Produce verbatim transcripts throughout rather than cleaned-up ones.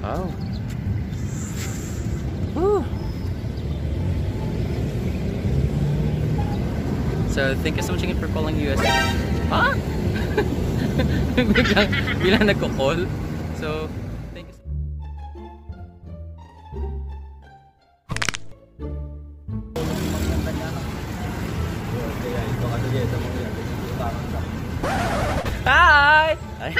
Wow. Woo. So, thank you so much again for calling U S. Ha? biglang, biglang nagko-call. So, thank you so Hi! Ay.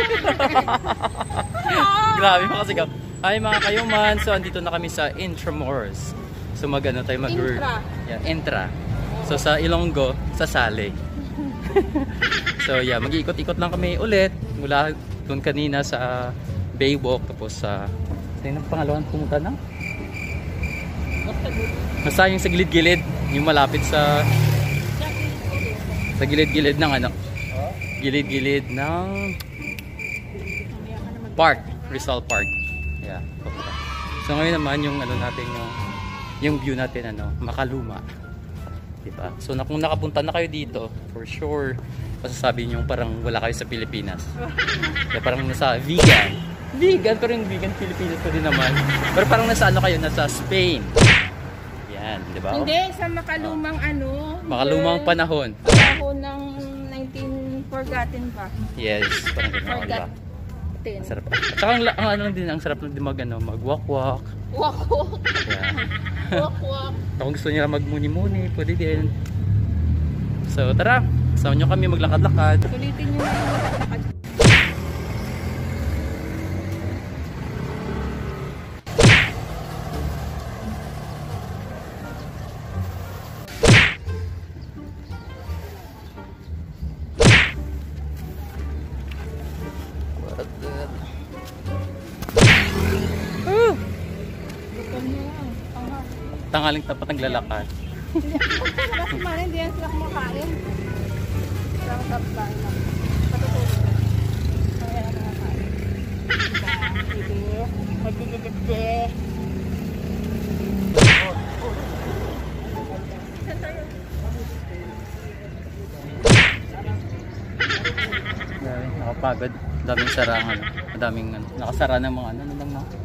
Grabe mo kasi ka. Hi mga kayuman. So, andito na kami sa INTRAMURUS. So, mag-ano tayo mag-word. Intra. Yeah, Intra. So, sa Ilonggo, sa Sale. So, yeah, mag-iikot-ikot lang kami ulit. Mula doon kanina sa Baywalk. Tapos sa... Uh, saan ang pangalawang pumunta na? Basta yung sa gilid-gilid. Yung malapit sa... Sa gilid-gilid ng ano? Gilid-gilid ng... Park. Rizal Park. Yeah. So, ngayon naman yung ano natin yung... Yung view natin ano, makaluma. Diba? So na kung nakapunta na kayo dito, for sure, masasabi nyo parang wala kayo sa Pilipinas. Kaya parang nasa vegan. Vegan, pero yung vegan Pilipinas pa din naman. Pero parang nasa ano kayo, nasa Spain. Yan, di ba? Hindi, sa makalumang oh. ano. Makalumang panahon. Panahon ng nineteen forgotten pa. Yes, parang gano'n. Diba? Ang sarap. At saka ang, ang ano din, ang sarap lang din mag, ano, mag-walk-walk. Walk-walk. Yeah. Walk-walk. Kung gusto niya magmuni-muni, pwede din. So tara, sama nyo kami maglakad-lakad. Sulitin nyo na yung maglakad. Tangaling tapat ang lalakad. Kasi man, hindi yan sila kumakain. Lang tapat lang. Patutulog lang. Kaya na kumakain. Sige. Magdidididde. Nakapagod. Daming sarangan. Daming ano. Nakasara ng mga ano. Ano lang mga.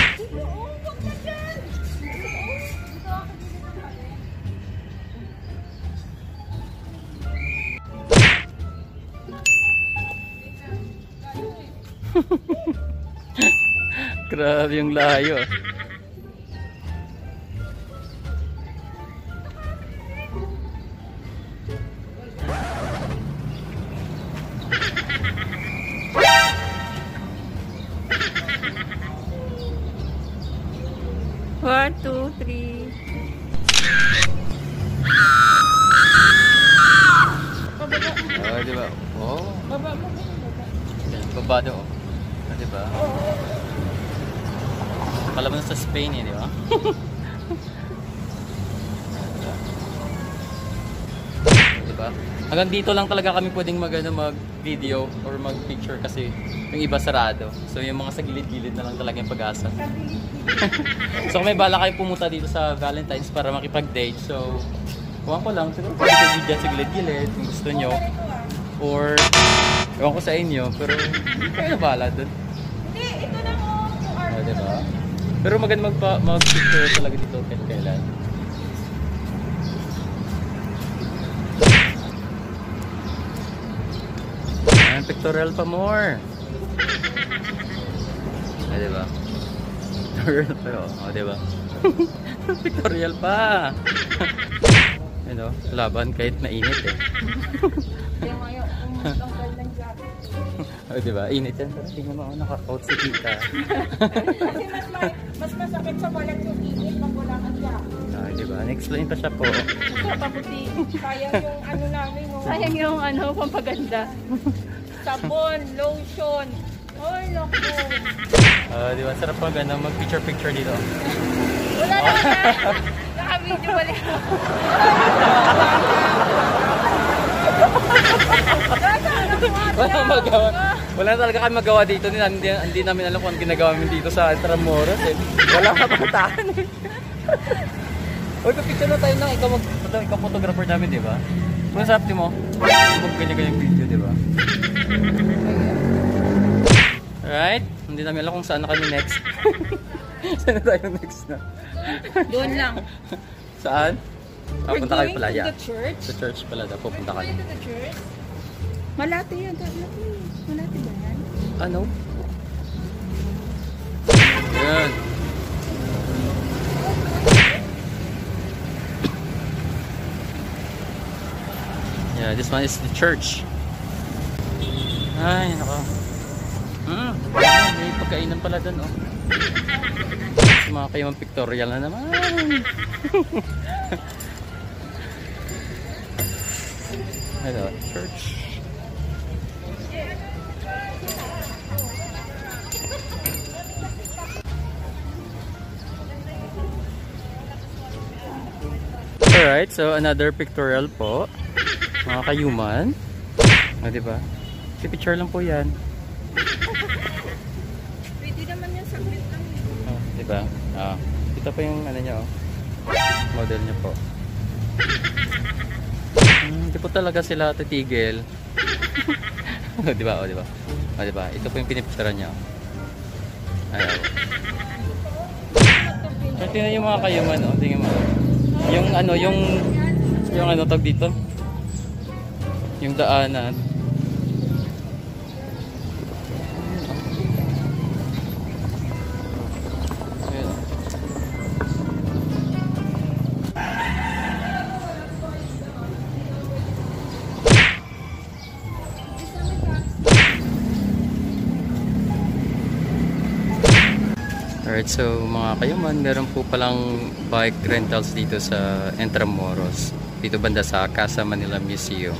Grabe yung layo. One, two, three. Pababa. Oh, di ba? Oh. Baba mo. Baba do. Oh, di ba? Akala mo na sa Spain eh, di ba? Diba? Hanggang dito lang talaga kami pwedeng mag, ano, mag-video or mag-picture kasi yung iba sarado. So yung mga sa gilid-gilid na lang talaga yung pag-asa. So kung may bala kayo pumunta dito sa Valentine's para makipag-date, so kuhaan ko lang, siguro pwede kayo dyan sa gilid-gilid kung gusto nyo. Or, ewan ko sa inyo, pero hindi kayo na bala dun. Hindi, ito na mo. Oh, diba? Pero maganda magpa, mag-picture talaga dito kahit kailan. Ayan, pictorial pa more. Ah, diba? Pictorial pa yun. Oh, diba? Pictorial pa. Ano, laban kahit mainit eh. Kaya ngayon, umutanggal ng jacket. Oh, diba? Init yan. Pero tingnan mo, naka-out si tita. Kasi mas, ma- mas masakit sa balat yung init pag wala kang jacket. Ah, diba? Next-explain pa siya po. Paputi. Sayang yung ano namin. No? Sayang yung ano, pampaganda. Sabon, lotion. Ay, naku. Ah, diba? Sarap pag ano, mag-picture-picture dito. Wala naman na. Naka-video balik. Wala magawa. Wala talaga kami magawa dito. Hindi, hindi namin alam kung ano ginagawa namin dito sa INTRAMURUS eh. Wala kapuntahan eh. Uy, picture na tayo na. Ikaw, mag, ikaw photographer namin, di ba? Kung sarap di mo, mag-ganyan-ganyan video, di ba? Alright, hindi namin alam kung saan na kami next. Saan na tayo next na? Doon lang. Saan? Ah, We're punta kayo going pala, to yeah. the church. Sa church pala daw, pupunta We're kayo. going to the church. Malati yan. Malati. Malati ba yan? Ano? Ayan. Yeah, this one is the church. Ay, nako. Hmm, may pagkainan pala dun, oh. Sa mga kayong pictorial na naman. Hello, church. Alright, so another pictorial po. Mga kayuman. O, oh, diba? Picture lang po yan. Pwede naman yan saglit lang. Oh, diba? Ah, ito pa yung ano niya, oh. Model niya po. Hmm, di po talaga sila titigil. O, diba? O, diba? O, diba? Ito po yung pinipicturean niya. Ayaw. So, tingnan yung mga kayuman, oh. Tingnan mo. Yung ano, yung yung ano tag dito? Yung daanan. Ayan. Alright, so mga kayuman, meron po palang bike rentals dito sa INTRAMURUS. Dito banda sa Casa Manila Museum.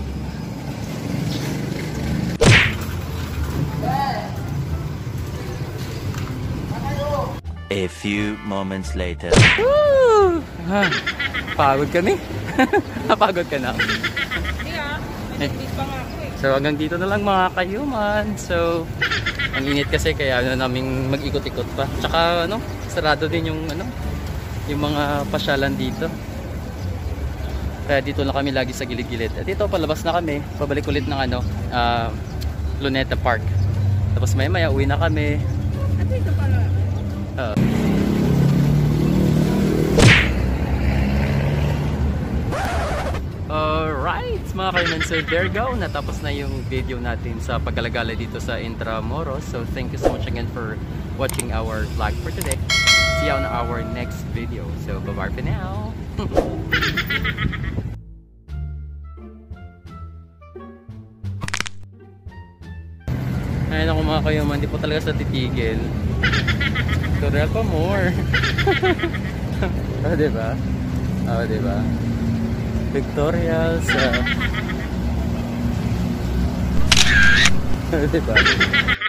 A few moments later. Woo! Ha, pagod kami. Napagod ka na. Hindi ah. May nag-meet pa nga ako eh. So hanggang dito na lang mga kayuman. So ang init kasi kaya ano naming mag-ikot-ikot pa. Tsaka ano, sarado din yung ano, yung mga pasyalan dito. Kaya dito lang kami lagi sa gilid-gilid. At dito palabas na kami, pabalik ulit ng ano, uh, Luneta Park. Tapos maya-maya uwi na kami. At dito pala. Uh, Alright, mga kaiman, so there go. Natapos na yung video natin sa paggalagala dito sa INTRAMURUS. So thank you so much again for watching our vlog for today. See you on our next video. So bye bye for now. Ayun ako mga kayuman, hindi po talaga sa titigil. Tutorial pa more. Oh, diba? Oh, diba? Pictorial sa... Oh, diba?